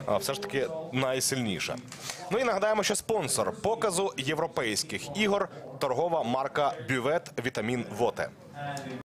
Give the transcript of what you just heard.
все ж таки найсильніша. Ну і нагадаємо, що спонсор показу європейських ігор – торгова марка «Бювет Вітамін Воте».